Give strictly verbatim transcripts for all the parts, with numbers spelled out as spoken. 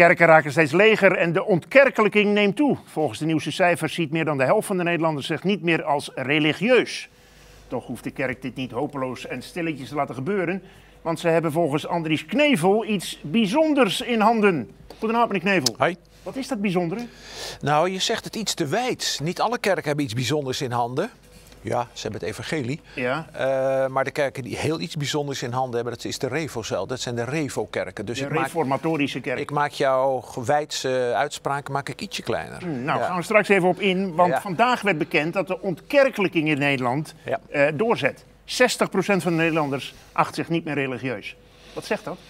Kerken raken steeds leger en de ontkerkelijking neemt toe. Volgens de nieuwste cijfers ziet meer dan de helft van de Nederlanders zich niet meer als religieus. Toch hoeft de kerk dit niet hopeloos en stilletjes te laten gebeuren. Want ze hebben volgens Andries Knevel iets bijzonders in handen. Goedenavond, meneer Knevel. Hoi. Wat is dat bijzondere? Nou, je zegt het iets te wijd. Niet alle kerken hebben iets bijzonders in handen. Ja, ze hebben het evangelie. Ja. Uh, maar de kerken die heel iets bijzonders in handen hebben, dat is de Revo-cel. Dat zijn de Revo-kerken. Dus de ik reformatorische kerk. Maak, ik maak jouw gewijdse uitspraken maak ik ietsje kleiner. Hmm, nou, ja. gaan we straks even op in. Want ja. vandaag werd bekend dat de ontkerkelijking in Nederland ja. uh, doorzet. zestig procent van de Nederlanders acht zich niet meer religieus. Wat zegt dat?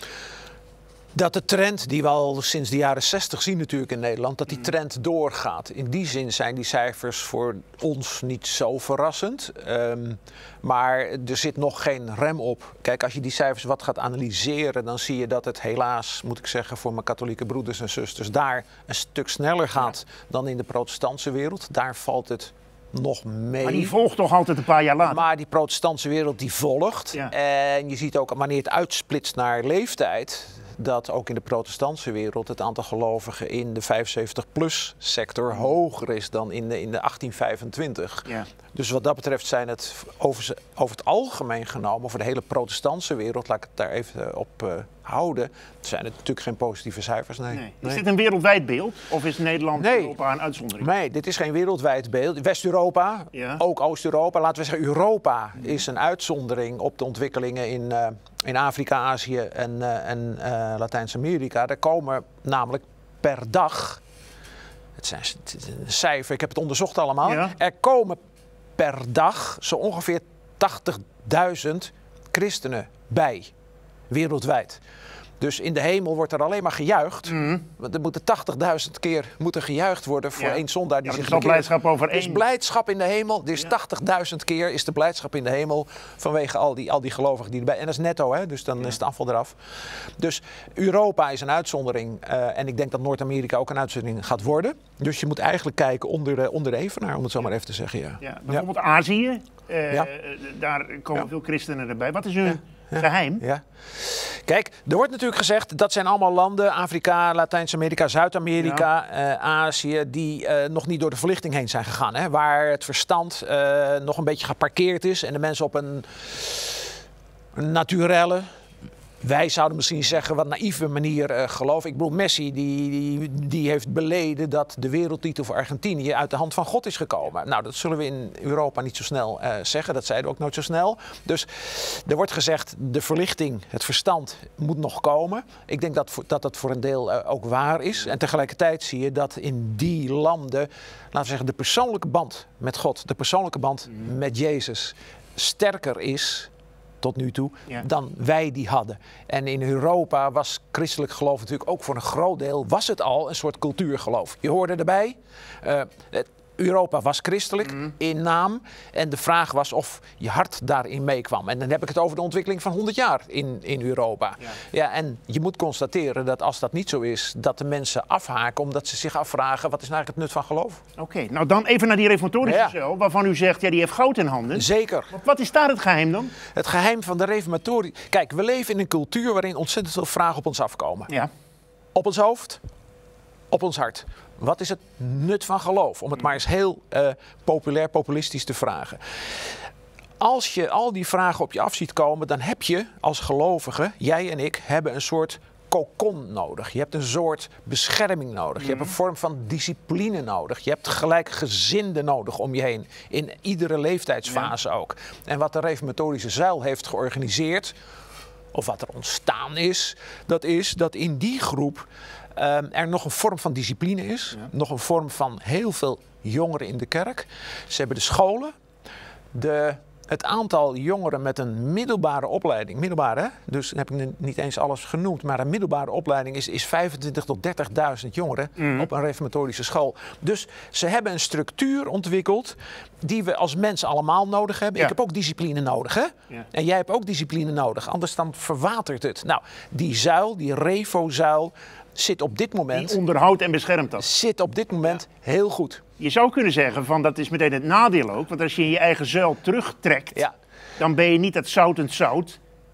Dat de trend die we al sinds de jaren zestig zien natuurlijk in Nederland, dat die trend doorgaat. In die zin zijn die cijfers voor ons niet zo verrassend. Um, maar er zit nog geen rem op. Kijk, als je die cijfers wat gaat analyseren, dan zie je dat het helaas, moet ik zeggen, voor mijn katholieke broeders en zusters, daar een stuk sneller gaat ja. dan in de protestantse wereld. Daar valt het nog mee. Maar die volgt toch altijd een paar jaar later? Maar die protestantse wereld die volgt. Ja. En je ziet ook wanneer het uitsplitst naar leeftijd, dat ook in de protestantse wereld het aantal gelovigen in de vijfenzeventig plus sector hoger is dan in de, in de achttien vijfentwintig. Ja. Dus wat dat betreft zijn het over, over het algemeen genomen, voor de hele protestantse wereld, laat ik het daar even op uh, houden, zijn het natuurlijk geen positieve cijfers. Nee. Nee. Is nee. dit een wereldwijd beeld of is Nederland nee. Europa een uitzondering? Nee, dit is geen wereldwijd beeld. West-Europa, ja. ook Oost-Europa, laten we zeggen Europa ja. is een uitzondering op de ontwikkelingen in, uh, in Afrika, Azië en, uh, en uh, Latijns-Amerika. Daar komen namelijk per dag, het zijn het is een cijfer, ik heb het onderzocht allemaal, ja. er komen per dag zo ongeveer tachtigduizend christenen bij, wereldwijd. Dus in de hemel wordt er alleen maar gejuicht. Mm. Want er moeten tachtigduizend keer moeten gejuicht worden voor ja. één zondaar die ja, zich bekeert. blijdschap over één. Er is blijdschap in de hemel. Er is ja. tachtigduizend keer is de blijdschap in de hemel vanwege al die, al die gelovigen die erbij. En dat is netto, hè? Dus dan ja. is het afval eraf. Dus Europa is een uitzondering. Uh, en ik denk dat Noord-Amerika ook een uitzondering gaat worden. Dus je moet eigenlijk kijken onder de, onder de evenaar, om het zo ja. maar even te zeggen. Ja. Ja, bijvoorbeeld ja. Azië, uh, ja. daar komen ja. veel christenen erbij. Wat is hun... Ja. Ja. geheim? Ja. Kijk, er wordt natuurlijk gezegd, dat zijn allemaal landen, Afrika, Latijns-Amerika, Zuid-Amerika, ja. uh, Azië, die uh, nog niet door de verlichting heen zijn gegaan. Hè? Waar het verstand uh, nog een beetje geparkeerd is en de mensen op een, een naturelle, wij zouden misschien zeggen wat naïeve manier uh, geloven. Ik bedoel, Messi die, die, die heeft beleden dat de wereldtitel voor Argentinië uit de hand van God is gekomen. Nou, dat zullen we in Europa niet zo snel uh, zeggen. Dat zeiden we ook nooit zo snel. Dus er wordt gezegd, de verlichting, het verstand moet nog komen. Ik denk dat dat, dat voor een deel uh, ook waar is. En tegelijkertijd zie je dat in die landen, laten we zeggen, de persoonlijke band met God, de persoonlijke band mm. met Jezus sterker is tot nu toe, ja. dan wij die hadden. En in Europa was christelijk geloof natuurlijk ook voor een groot deel, was het al een soort cultuurgeloof. Je hoorde erbij, uh, het, Europa was christelijk mm. in naam en de vraag was of je hart daarin meekwam. En dan heb ik het over de ontwikkeling van honderd jaar in, in Europa. Ja. Ja, en je moet constateren dat als dat niet zo is, dat de mensen afhaken omdat ze zich afvragen, wat is nou eigenlijk het nut van geloof? Oké, okay, nou dan even naar die reformatorische ja. cel, waarvan u zegt, ja, die heeft goud in handen. Zeker. Wat, wat is daar het geheim dan? Het geheim van de reformatorie. Kijk, we leven in een cultuur waarin ontzettend veel vragen op ons afkomen. Ja. Op ons hoofd, op ons hart. Wat is het nut van geloof? Om het maar eens heel uh, populair, populistisch te vragen. Als je al die vragen op je af ziet komen, dan heb je als gelovige, jij en ik, hebben een soort cocon nodig. Je hebt een soort bescherming nodig. Je hebt een vorm van discipline nodig. Je hebt gelijkgezinden nodig om je heen. In iedere leeftijdsfase ja. ook. En wat de reformatorische zuil heeft georganiseerd, of wat er ontstaan is, dat is dat in die groep Um, er nog een vorm van discipline is. Ja. Nog een vorm van heel veel jongeren in de kerk. Ze hebben de scholen. De, het aantal jongeren met een middelbare opleiding. Middelbare, hè? Dus dan heb ik niet eens alles genoemd. Maar een middelbare opleiding is, is vijfentwintigduizend tot dertigduizend jongeren mm. op een reformatorische school. Dus ze hebben een structuur ontwikkeld die we als mensen allemaal nodig hebben. Ja. Ik heb ook discipline nodig, hè? Ja. En jij hebt ook discipline nodig. Anders dan verwatert het. Nou, die zuil, die revo-zuil, zit op dit moment... Die onderhoudt en beschermt dat. Zit op dit moment ja. heel goed. Je zou kunnen zeggen, van dat is meteen het nadeel ook. Want als je in je eigen zuil terugtrekt, ja. dan ben je niet dat zoutend zout.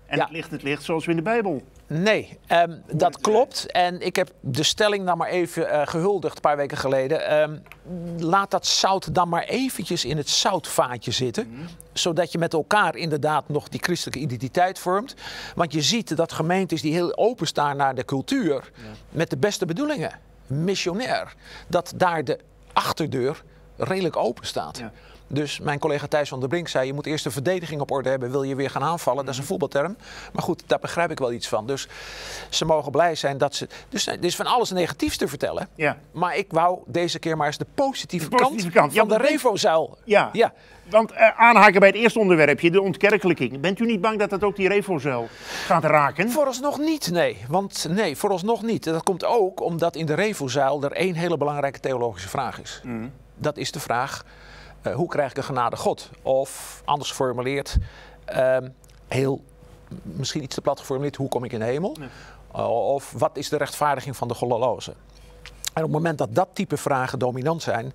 En Ja. het licht het licht zoals we in de Bijbel. Nee, um, dat klopt. En ik heb de stelling dan maar even uh, gehuldigd een paar weken geleden. Um, laat dat zout dan maar eventjes in het zoutvaatje zitten. Mm. Zodat je met elkaar inderdaad nog die christelijke identiteit vormt. Want je ziet dat gemeentes die heel openstaan naar de cultuur. Ja. Met de beste bedoelingen, missionair. Dat daar de achterdeur redelijk open staat. Ja. Dus mijn collega Thijs van der Brink zei, je moet eerst de verdediging op orde hebben, wil je weer gaan aanvallen. Dat is een voetbalterm. Maar goed, daar begrijp ik wel iets van. Dus ze mogen blij zijn dat ze... Dus er is van alles negatiefs te vertellen. Ja. Maar ik wou deze keer maar eens de positieve, de positieve kant, kant van ja, de Revo-zuil. Ja, ja. Want uh, aanhaken bij het eerste onderwerpje, de ontkerkelijking. Bent u niet bang dat dat ook die Revo-zuil gaat raken? Vooralsnog niet, nee. Want nee, vooralsnog niet. Dat komt ook omdat in de Revo-zuil er één hele belangrijke theologische vraag is. Mm. Dat is de vraag... Uh, hoe krijg ik een genade God? Of anders geformuleerd, uh, heel, misschien iets te plat geformuleerd, hoe kom ik in de hemel? Nee. Uh, of wat is de rechtvaardiging van de goddelozen? En op het moment dat dat type vragen dominant zijn,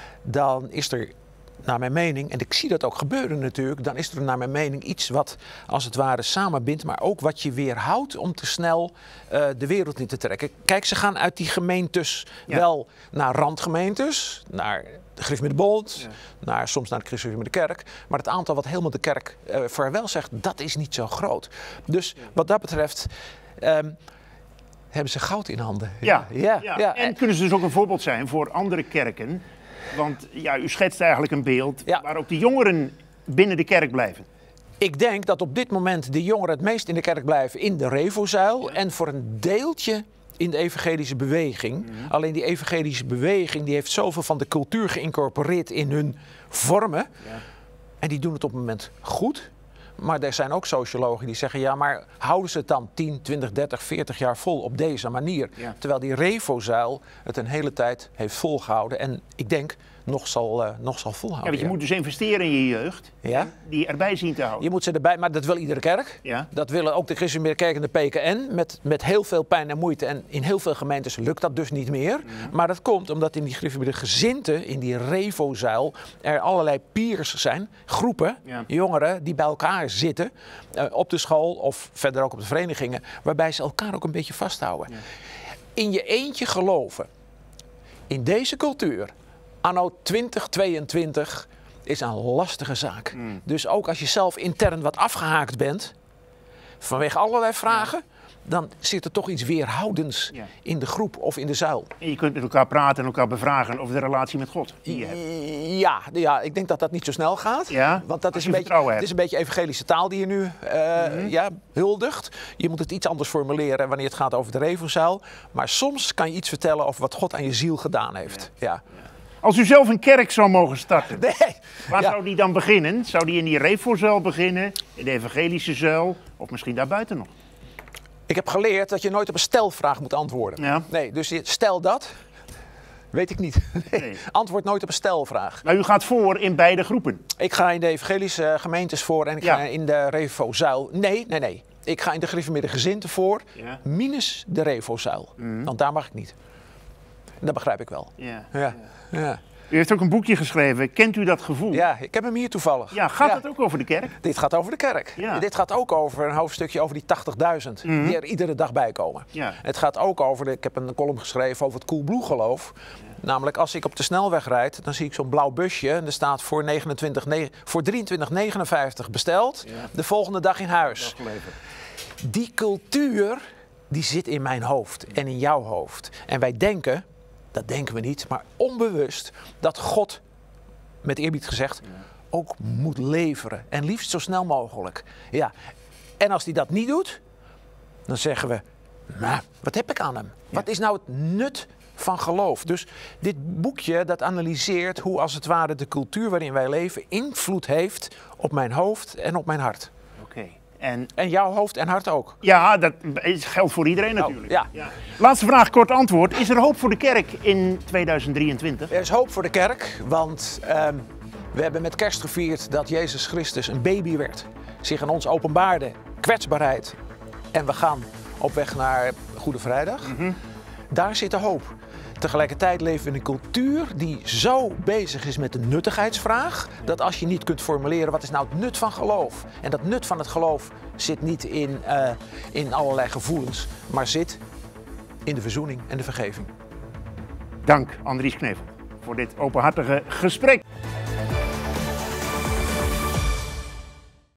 dan is er, naar mijn mening, en ik zie dat ook gebeuren natuurlijk, dan is er naar mijn mening iets wat als het ware samenbindt, maar ook wat je weerhoudt om te snel uh, de wereld in te trekken. Kijk, ze gaan uit die gemeentes ja. wel naar randgemeentes, naar de Griffmiddenbond, ja. naar, soms naar de Christusgemeente Kerk. Maar het aantal wat helemaal de kerk uh, vaarwel zegt, dat is niet zo groot. Dus ja. wat dat betreft um, hebben ze goud in handen. Ja. Ja. Ja. Ja. En kunnen ze dus ook een voorbeeld zijn voor andere kerken. Want ja, u schetst eigenlijk een beeld ja. waar ook de jongeren binnen de kerk blijven. Ik denk dat op dit moment de jongeren het meest in de kerk blijven in de Revo-zuil. Ja. En voor een deeltje in de evangelische beweging. Mm-hmm. Alleen die evangelische beweging die heeft zoveel van de cultuur geïncorporeerd in hun vormen. Ja. En die doen het op het moment goed. Maar er zijn ook sociologen die zeggen, ja, maar houden ze het dan tien, twintig, dertig, veertig jaar vol op deze manier? Ja. Terwijl die Revo-zuil het een hele tijd heeft volgehouden en ik denk nog zal, uh, nog zal volhouden. Ja, want je ja. moet dus investeren in je jeugd, ja? die erbij zien te houden. Je moet ze erbij, maar dat wil iedere kerk. Ja. Dat willen ook de Christusgemeente Kerk en de P K N met, met heel veel pijn en moeite. En in heel veel gemeentes lukt dat dus niet meer. Ja. Maar dat komt omdat in die Griffmidden gezinten, in die Revo-zuil, er allerlei peers zijn, groepen, ja. jongeren die bij elkaar zitten, uh, op de school of verder ook op de verenigingen, waarbij ze elkaar ook een beetje vasthouden. Ja. In je eentje geloven, in deze cultuur, anno twintig tweeëntwintig is een lastige zaak. Mm. Dus ook als je zelf intern wat afgehaakt bent, vanwege allerlei vragen, ja. dan zit er toch iets weerhoudends ja. in de groep of in de zuil. En je kunt met elkaar praten en elkaar bevragen over de relatie met God die je hebt. Ja, ja, ik denk dat dat niet zo snel gaat. Ja, want dat is een, beetje, het is een beetje evangelische taal die je nu uh, mm-hmm. ja, huldigt. Je moet het iets anders formuleren wanneer het gaat over de Revo-zuil. Maar soms kan je iets vertellen over wat God aan je ziel gedaan heeft. Ja. Ja. Ja. Als u zelf een kerk zou mogen starten, nee. waar ja. zou die dan beginnen? Zou die in die Revo-zuil beginnen, in de evangelische zuil of misschien daarbuiten nog? Ik heb geleerd dat je nooit op een stelvraag moet antwoorden. Ja. Nee, dus stel dat, weet ik niet. Nee. Nee. Antwoord nooit op een stelvraag. Maar u gaat voor in beide groepen? Ik ga in de evangelische gemeentes voor en ik ja. ga in de Revo-zuil. Nee, nee, nee. Ik ga in de Griffmidden gezinten voor, ja. minus de Revo-zuil. Mm. Want daar mag ik niet. Dat begrijp ik wel. Ja. Ja. Ja. Ja. U heeft ook een boekje geschreven. Kent u dat gevoel? Ja, ik heb hem hier toevallig. Ja, gaat ja. het ook over de kerk? Dit gaat over de kerk. Ja. Dit gaat ook over een hoofdstukje over die tachtigduizend mm-hmm. die er iedere dag bij komen. Ja. Het gaat ook over, de, ik heb een column geschreven over het Coolblue geloof. Ja. Namelijk als ik op de snelweg rijd, dan zie ik zo'n blauw busje en er staat voor, negenentwintig, voor drieëntwintig negenenvijftig besteld, ja. de volgende dag in huis. Die cultuur, die zit in mijn hoofd en in jouw hoofd. En wij denken, dat denken we niet, maar onbewust, dat God, met eerbied gezegd, ja. ook moet leveren. En liefst zo snel mogelijk. Ja. En als hij dat niet doet, dan zeggen we, nou, wat heb ik aan hem? Ja. Wat is nou het nut van geloof? Dus dit boekje dat analyseert hoe als het ware de cultuur waarin wij leven invloed heeft op mijn hoofd en op mijn hart. Oké. En, en jouw hoofd en hart ook. Ja, dat geldt voor iedereen natuurlijk. Oh, ja. Ja. Laatste vraag, kort antwoord. Is er hoop voor de kerk in tweeduizend drieëntwintig? Er is hoop voor de kerk, want um, we hebben met kerst gevierd dat Jezus Christus een baby werd. Zich aan ons openbaarde, kwetsbaarheid. En we gaan op weg naar Goede Vrijdag. Mm-hmm. Daar zit de hoop. Tegelijkertijd leven we in een cultuur die zo bezig is met de nuttigheidsvraag, dat als je niet kunt formuleren wat is nou het nut van geloof. En dat nut van het geloof zit niet in, uh, in allerlei gevoelens, maar zit in de verzoening en de vergeving. Dank Andries Knevel voor dit openhartige gesprek.